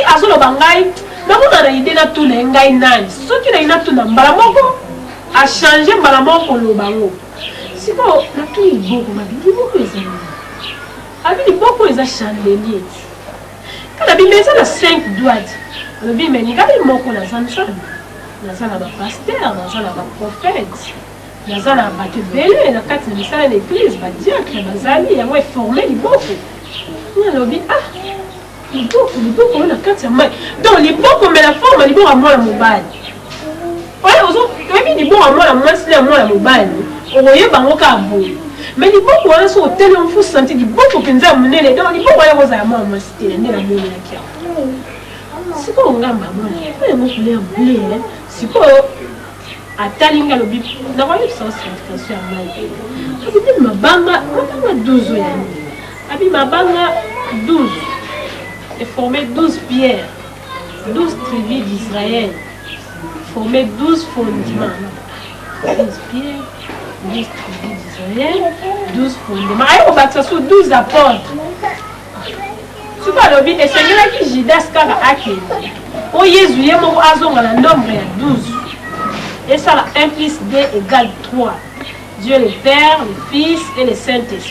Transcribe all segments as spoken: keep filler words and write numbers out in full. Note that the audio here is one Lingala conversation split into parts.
azolo bangai nakona na idée na tout na ngai nani soki na ina tout na mbala moko a changer mbala moko lo bango siko na tout iboko mabili boko ezali abi iboko eza chandelier kana bimeza na cinq doigts le bimé ngai moko na zanzana naza na ba pasteur naza na ba prophète naza na bato ebele na kati na misala ya l'église badiacre bazali yango eforme liboko nalobi ah liboko liboko oyo na kati ya mai donc liboko me na forme liboko ya mwana mobali oyo oyebi liboko ya mwana mwasi ya mwana mobali okoyeba yango kaka boye mais liboko wana so otele mfu santi liboko mpenza ya monene donc liboko wana kozala mwana mwasi te nde namonelaki yango sikoyo ngamba mwana oyo yango couleur bleu sikoyo atalinga lobi nakoyebisa signification ya mai abi mabanga mabanga douze oyo yani abi mabanga douze et formé douze pierres, douze tribus d'Israël, formé douze fondements. douze pierres, douze tribus d'Israël, douze fondements. Et on va sur douze apôtres. Tu vois, le but, et c'est là que Judas Kara Ake. Oh Jésus, il y a un nombre de douze. Et ça, un plus deux égale trois. Dieu le Père, le Fils et le Saint-Esprit.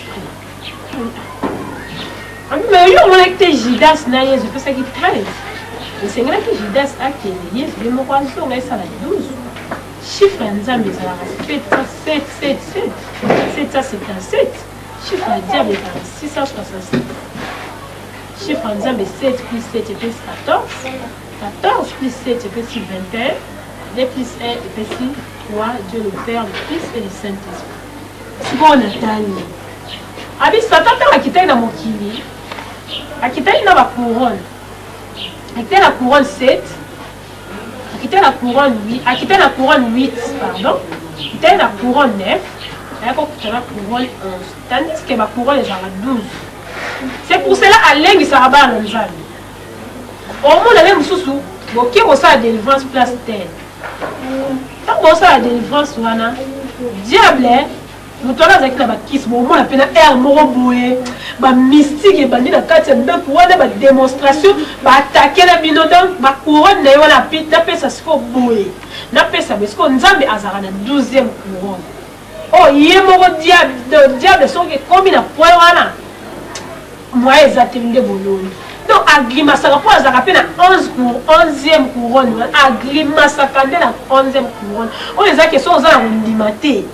Mais yo on était Judas na Yesu parce qu'il treize. Et c'est là que Judas a que Yesu de mon poisson là ça la douze. Chiffre nzambe ça la sept sept sept sept sept cinquante-sept. Chiffre diable six cent soixante-sept. Chiffre nzambe sept plus sept égale quatorze. quatorze plus sept égale vingt et un. deux plus un égale trois. Dieu le Père, le Fils et le Saint-Esprit. C'est bon Nathalie. Abi Satan a quitté na mokili. A quitté na ba couronne. A quitté la couronne sept. A quitté la couronne huit. A quitté la couronne huit, pardon. A quitté la couronne neuf. Et a quitté la couronne onze. Tandis que ma couronne est à douze. C'est pour cela à l'aigle ça va dans le jardin. Au moins la même sous-sous. Bon, qui reçoit la délivrance place terre. Quand on reçoit la délivrance, voilà. Diable, nous avons avec la bakis, bon, on appelle air moroboué, ma mystique et bandit la carte, c'est pour une démonstration, attaquer la binodon, ma couronne, n'a pas la pite, n'a pas ça se fait boué. N'a pas ça, parce qu'on a à la douzième couronne. Oh, il y a mon diable, le diable, sont comme il a point, voilà. Moi, ils atteignent des boulons. Donc, Agrima, ça va ça rappelle la onzième couronne, Agrima, ça va la onzième couronne. On les a qui sont en undimaté.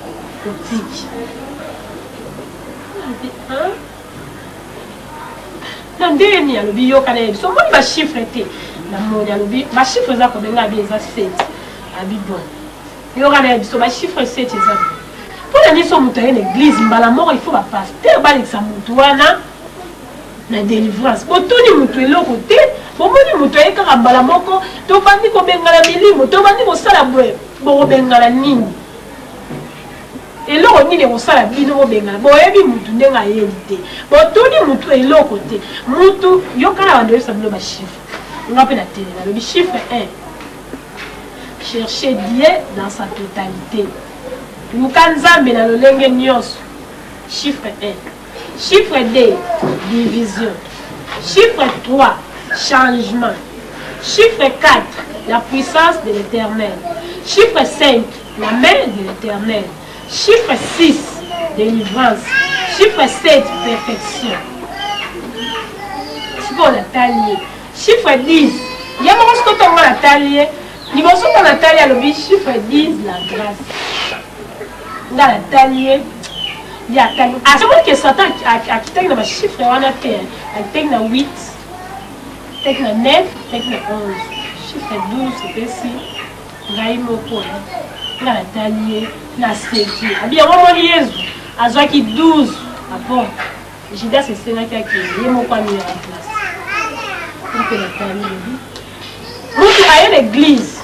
Non, dernier, le bio canal, son monde va chiffrer. La mode, le ma chiffre, ça, comme la vie, ça, sept. Abidon. Il y aura les ma chiffre sept, ça. Pour la mission, monter l'église, la mort, il faut pas passer. Terre, ça moutouana. La délivrance. Bon, tout le monde est là côté. Bon, moi, je suis là quand la moko. Tu vas dire que benga la milimo. Tu vas dire que ça la boue. Bon, benga la nini. Et là, on dit que ça la bino benga. Bon, et puis mutu n'enga yélité. Bon, tout le monde est là côté. Mutu, yo kana wando ça me le chiffre. On appelle la télé. Le chiffre un. Chercher Dieu dans sa totalité. Nous kanzambe na lo lenge nyos. Chiffre un. Chiffre deux, division. Chiffre trois, changement. Chiffre quatre, la puissance de l'Éternel. Chiffre cinq, la main de l'Éternel. Chiffre six, délivrance. Chiffre sept, perfection. C'est pour la taille. Chiffre dix, il y a mon stock dans la taille. Niveau sur la taille, le chiffre dix, la grâce. Dans la taille. Il y a taille. Ah, c'est moi qui Satan a quitté dans ma chiffre, on a fait. Elle take na huit, take na neuf, take na onze. Chiffre douze, c'est ici. Raimoko. La taille, la sept. Ah bien, on va lire. À ce qui douze. Ah bon. J'ai dit c'est cela qui a créé. Il y a mon pas mis en place. Donc la taille. Nous tu as l'église.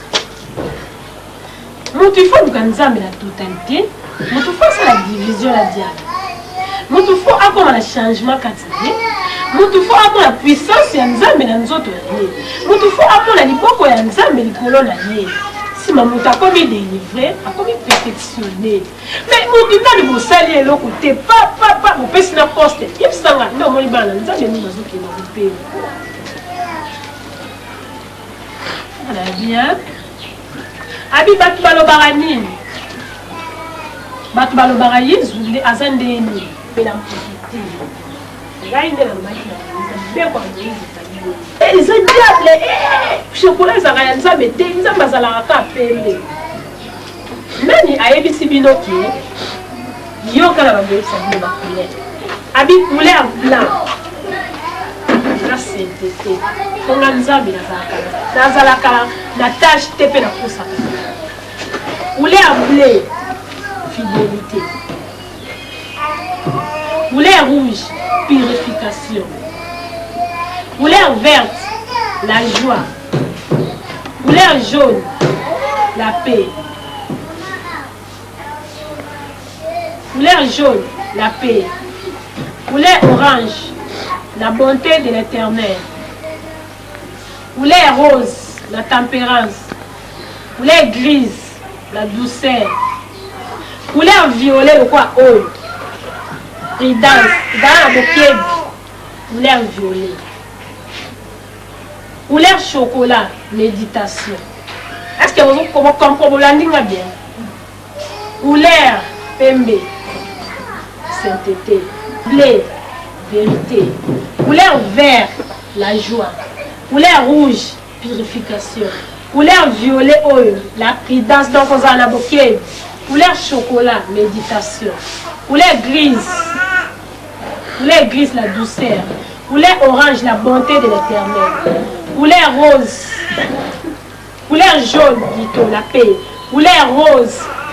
Nous tu faut nous canzambe la totalité. Nous tu faut la division la diable. Nous tu faut avoir le changement quotidien. Nous tu faut avoir la puissance ya nzambe na nzoto ya ye. Nous tu faut avoir la liboko ya nzambe likolo na ye. Si maman t'a commis délivré, a commis perfectionné. Mais nous tu pas de vous saluer l'autre côté. Pas pas pas vous pèse la poste. Il s'en va. Non mon libana nzambe nous bazou qui nous paye. On a bien. Abi batu balobara nini. Batu balobara Yesu nde azande ni. Pela mpiti. Ngai nde na maki na bien kwa Moïse tabiyo. Eh ils ont diable eh chocolat ezaka ya nzambe te nzambe azalaka ka pembe. Nani ayebisi bino ki yo kala ba Moïse bino ba couleur. Abi couleur blanc. La sainteté. Fonga nzambe nazalaka. Nazalaka na tâche te pe na kusaka. Couleur bleu, fidélité. Couleur rouge, purification. Couleur verte, la joie. Couleur jaune, la paix. Couleur jaune, la paix. Couleur orange, la bonté de l'Éternel. Couleur rose, la tempérance. Couleur grise, la douceur. Couleur violet, le quoi? Oh. Prudence. Dans la bouquet. Couleur violet. Couleur chocolat, méditation. Est-ce que vous comprenez bien? Couleur pembe, sainteté. Bleu, vérité. Couleur vert, la joie. Couleur rouge, purification. Couleur violet, oil, la prudence. Donc, on a la bouquet. Couleur chocolat, méditation. Couleur grise. Couleur grise, la douceur. Couleur orange, la bonté de l'Éternel. Couleur rose. Couleur jaune, dit-on, la paix. Couleur rose.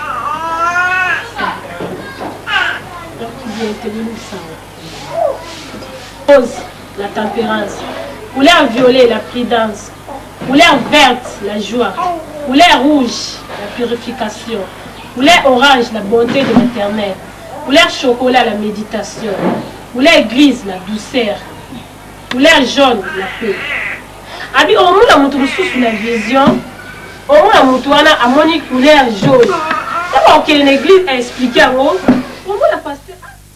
Rose, la tempérance. Couleur violet, la prudence. Couleur verte, la joie. Couleur rouge, la purification. Couleur orange, la bonté de l'Éternel. Couleur chocolat, la méditation. Couleur grise, la douceur. Couleur jaune, la paix. Abi, au moins, la montre sous la vision. Au moins, la montre a moni couleur jaune. D'abord, que l'église a expliqué à moi. Au moins, la pasteur.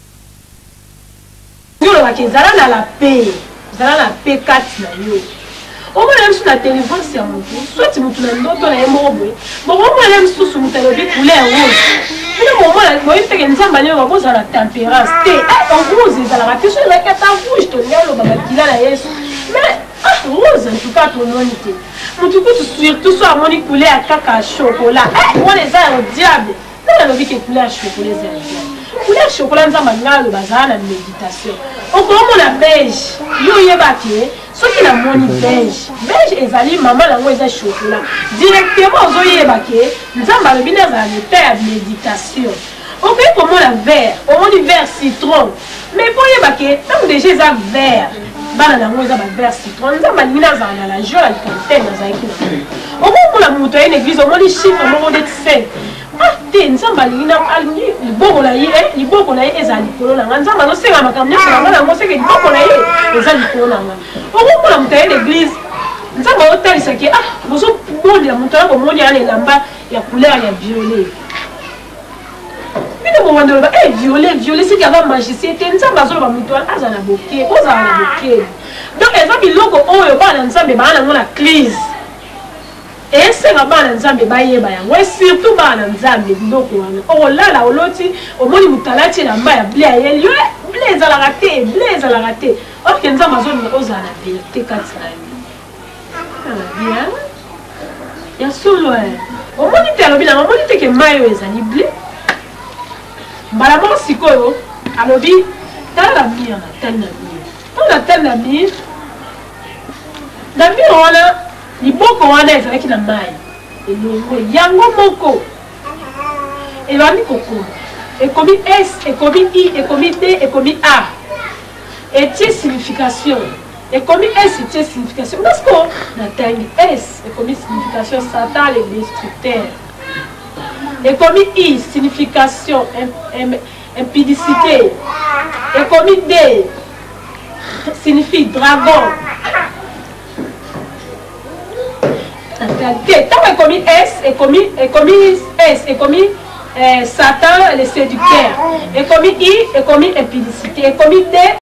Nous, la la paix. Vous avez la paix quatre. Au moins, sur la téléphone, c'est un mot. Soit tu me tournes dans ton amour. Bon, au moins, elle sous son téléphone, couleur rouge. Puis, au moment, elle fait une femme, elle va la tempérance. En rose, ils ont la question, elle est en rouge, ton gars, le baba qui a la yes. Mais, rose, en tout cas, ton nom était. En tout cas, surtout, soit mon couleur à caca chocolat. Moi, les airs au diable. Non, elle a vu que couleur chocolat, c'est un diable. Couleur chocolat, nous avons le bazar, la méditation. Au moment la beige, yo yebaki, ceux qui la moni beige, beige et zali maman la moise chocolat. Directement aux yebaki, nous avons le binaire à la méditation. On fait comment la vert, on dit vert citron. Mais pour yebaki, tant déjà ça vert, bana la moise vert citron, nous avons le binaire à la joie, la quantité dans un équilibre. Au moment la montagne, l'église, on dit chiffre, on dit cinq. Ah, t'es une samba lina alni liboko na ye liboko na ye ezali kolo na nza ma no senga makamnya senga na mo seke liboko na ye ezali kolo na nga oko la mutaye l'église nza ba otalisa ki ah bozo bondi ya mutala ko moni ale lamba ya couleur ya violet bino mo wandelo ba eh violet violet c'est qu'il y a magicien t'es nza ba zo ba mutala azana boké oza na boké donc eza biloko oyo ba na nzambe ba na ngona crise. Et c'est là bas nzambe bayeba yango et surtout bas nzambe biloko wana o lala oloti omoni mutalati na mbaya blé ayeli blé za la raté blé za la raté o ke nzambe azoni oza na vérité kati na yo bien ya solo omoni te alobi na omoni te ke mayo ezali blé mbala moko sikoyo alobi tala mire na tala na mire tala tala na mire na mire wana liboko wana ezalaki na mai elongo yango moko ebandi kokoma ekomi S ekomi I ekomi D ekomi A etie signification ekomi S etie signification parce que natangi S ekomi signification Satan le destructeur ekomi I signification impudicité ekomi D signifie dragon. Tant que commis S et commis S et commis Satan le séducteur et commis I et commis impudicité et commis D